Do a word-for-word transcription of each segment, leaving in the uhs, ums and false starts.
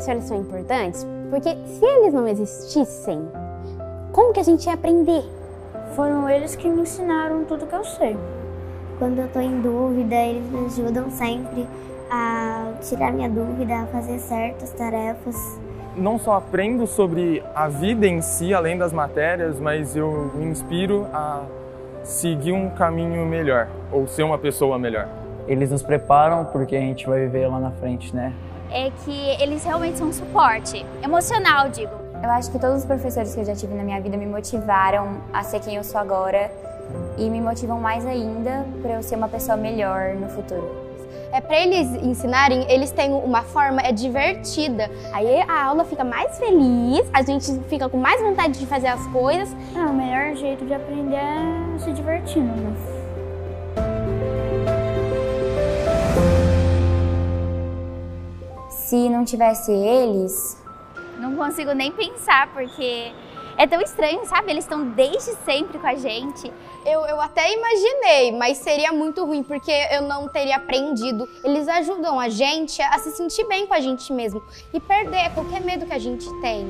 professores são importantes? Porque se eles não existissem, como que a gente ia aprender? Foram eles que me ensinaram tudo que eu sei. Quando eu tô em dúvida, eles me ajudam sempre a tirar minha dúvida, a fazer certas tarefas. Não só aprendo sobre a vida em si, além das matérias, mas eu me inspiro a seguir um caminho melhor, ou ser uma pessoa melhor. Eles nos preparam porque a gente vai viver lá na frente, né? É que eles realmente são um suporte emocional, digo. Eu acho que todos os professores que eu já tive na minha vida me motivaram a ser quem eu sou agora e me motivam mais ainda para eu ser uma pessoa melhor no futuro. É, para eles ensinarem, eles têm uma forma é divertida. Aí a aula fica mais feliz, a gente fica com mais vontade de fazer as coisas. É, o melhor jeito de aprender é se divertindo, né? Se não tivesse eles... Não consigo nem pensar, porque é tão estranho, sabe? Eles estão desde sempre com a gente. Eu, eu até imaginei, mas seria muito ruim, porque eu não teria aprendido. Eles ajudam a gente a se sentir bem com a gente mesmo e perder qualquer medo que a gente tem.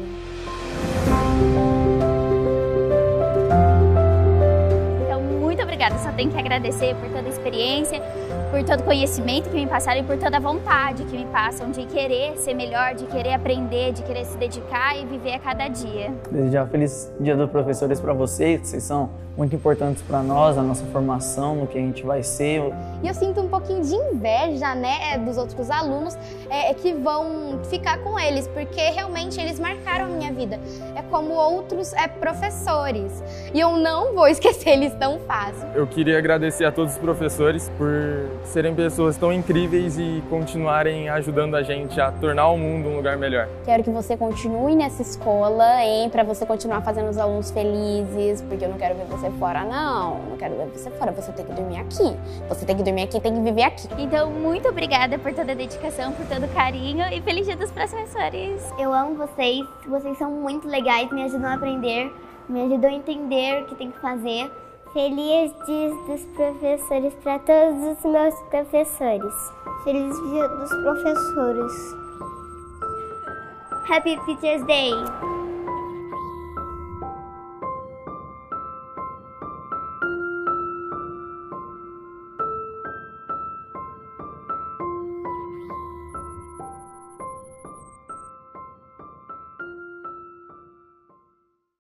Então, muito obrigada. Só tenho que agradecer por toda a experiência, por todo o conhecimento que me passaram e por toda a vontade que me passam de querer ser melhor, de querer aprender, de querer se dedicar e viver a cada dia. Desejar um feliz Dia dos Professores para vocês, vocês são muito importantes para nós, a nossa formação, no que a gente vai ser. E eu sinto um pouquinho de inveja, né, dos outros alunos é, que vão ficar com eles, porque realmente eles marcaram a minha vida. É como outros é, professores. E eu não vou esquecer eles tão fácil. Eu queria agradecer a todos os professores por serem pessoas tão incríveis e continuarem ajudando a gente a tornar o mundo um lugar melhor. Quero que você continue nessa escola, hein, para você continuar fazendo os alunos felizes, porque eu não quero ver você fora, não. Não quero ver você fora, você tem que dormir aqui. Você tem que dormir aqui, tem que viver aqui. Então, muito obrigada por toda a dedicação, por todo o carinho e feliz Dia dos Professores. Eu amo vocês, vocês são muito legais, me ajudam a aprender, me ajudam a entender o que tem que fazer. Feliz Dia dos Professores para todos os meus professores. Feliz Dia dos Professores. Happy Teacher's Day!